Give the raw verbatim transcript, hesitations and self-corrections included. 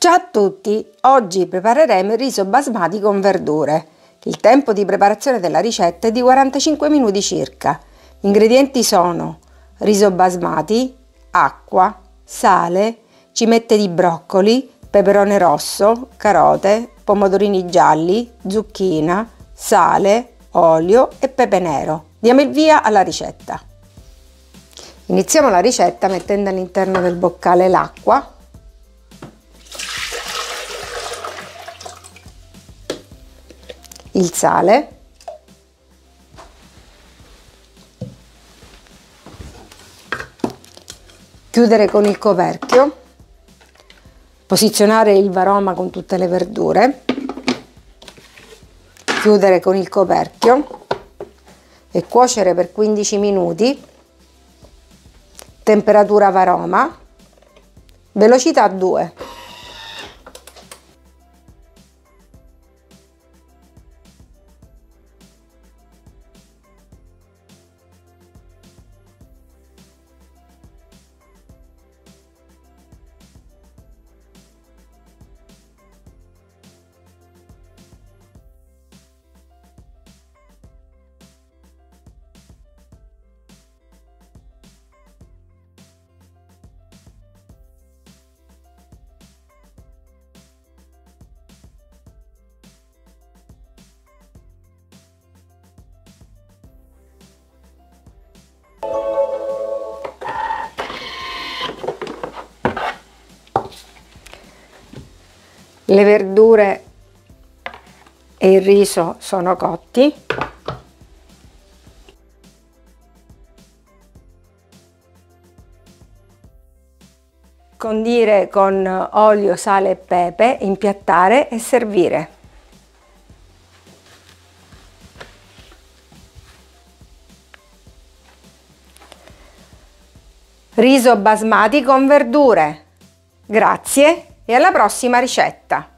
Ciao a tutti! Oggi prepareremo il riso basmati con verdure. Il tempo di preparazione della ricetta è di quarantacinque minuti circa. Gli ingredienti sono riso basmati, acqua, sale, cimette di broccoli, peperone rosso, carote, pomodorini gialli, zucchina, sale, olio e pepe nero. Diamo il via alla ricetta. Iniziamo la ricetta mettendo all'interno del boccale l'acqua, il sale, chiudere con il coperchio, posizionare il varoma con tutte le verdure, chiudere con il coperchio e cuocere per quindici minuti, temperatura varoma, velocità due. Le verdure e il riso sono cotti. Condire con olio, sale e pepe, impiattare e servire. Riso basmati con verdure. Grazie e alla prossima ricetta!